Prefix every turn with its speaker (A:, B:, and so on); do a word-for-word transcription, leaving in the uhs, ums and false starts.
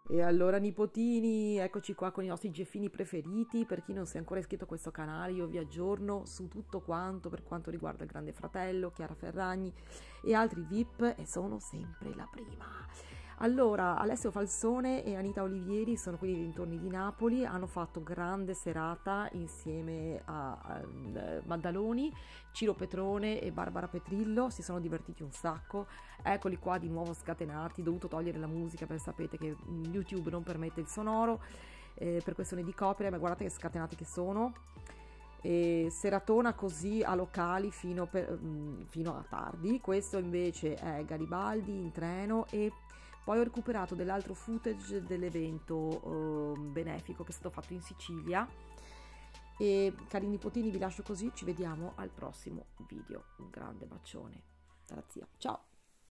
A: E allora nipotini, eccoci qua con i nostri geffini preferiti. Per chi non si è ancora iscritto a questo canale, io vi aggiorno su tutto quanto per quanto riguarda il Grande Fratello, Chiara Ferragni e altri V I P, e sono sempre la prima. Allora, Alessio Falsone e Anita Olivieri sono qui nei dintorni di Napoli, hanno fatto grande serata insieme a, a Maddaloni, Ciro Petrone e Barbara Petrillo, si sono divertiti un sacco. Eccoli qua di nuovo scatenati, dovuto togliere la musica perché sapete che YouTube non permette il sonoro eh, per questione di copyright, ma guardate che scatenati che sono. E seratona così a locali fino, per, fino a tardi. Questo invece è Garibaldi in treno, e poi ho recuperato dell'altro footage dell'evento eh, benefico che è stato fatto in Sicilia. E cari nipotini, vi lascio così, ci vediamo al prossimo video. Un grande bacione dalla zia, ciao!